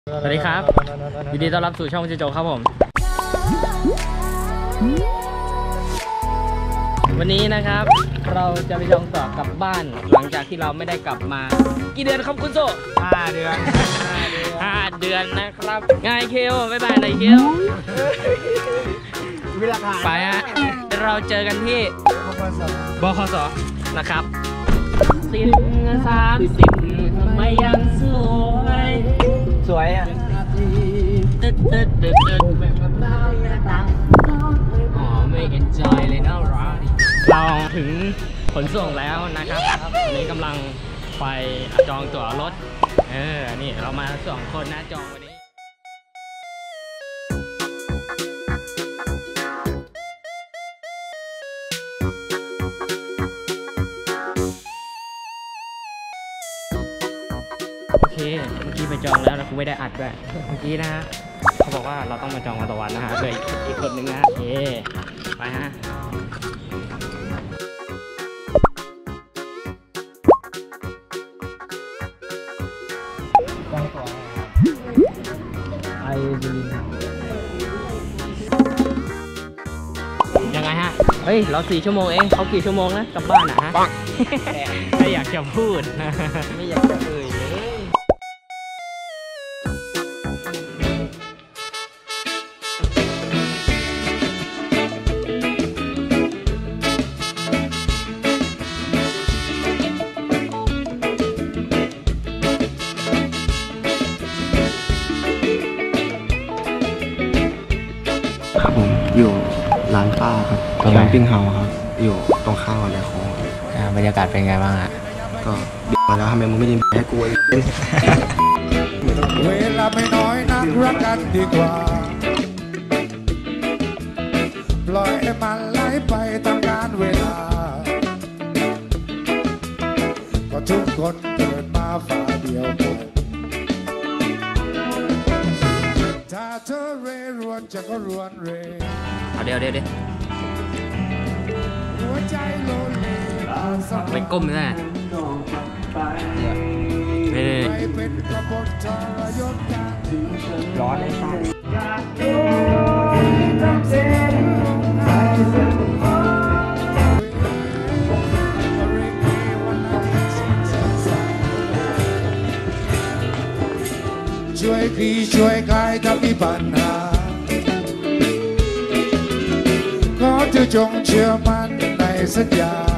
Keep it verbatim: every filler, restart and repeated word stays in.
สวัสดีครับยินดีต้อนรับสู่ช่องเจโจครับผมวันนี้นะครับเราจะไปจองตั๋วกลับบ้านหลังจากที่เราไม่ได้กลับมากี่เดือนครับคุณโซห้าเดือนห้าเดือนนะครับง่ายเคลบ๊ายบายนายเคลไปฮะเราเจอกันที่บคสนะครับสิบสามสิบไม่ยังสวยสวยอ่ะตึ๊ดตึ๊ดตึ๊ดตึ๊ดอ๋อไม่เอ็นจอยเลยนะเราถึงขนส่งแล้วนะครับวันนี้กำลังไปจองตั๋วรถเออนี่เรามาสองคนนะจองวันนี้โอเคเมื่อกี้ไปจองแล้วนะกูไม่ได้อัดด้วยเมื่อกี้นะฮะเขาบอกว่าเราต้องมาจองวันต่อวันนะฮะด้วยอีกคนนึงนะโอเคไปฮะจองตั๋วไอบิลินยังไงฮะเฮ้ยเราสี่ชั่วโมงเองเขากี่ชั่วโมงนะกลับบ้านอ่ะฮะไม่อยากจะพูดไม่อยากจะเอ่ยเลยครับผมอยู่ร้านป้าครับตรงปิ้งเฮาครับอยู่ตรงข้าวอะไรของบรรยากาศเป็นไงบ้างอ่ะก็บิมาแล้วทำไมมึงไม่ยินให้กูเองเวลาไม่น้อยนักรักกันดีกว่าปล่อยให้มันไหลไปตามกาลเวลาก็ทุกคนเกิดมาฝ่าเดียวกันถ้าเธอเรรวนจะก็รวนเรเอาเดี๋ยวเดี๋ยวเดี๋ยวหัวใจโลเลไม่ก้มเลยนะไม่ได้ร้อนเลยช่วยพี่ช่วยใครถ้ามีปัญหาขอเธอจงเชื่อมั่นในสัญญา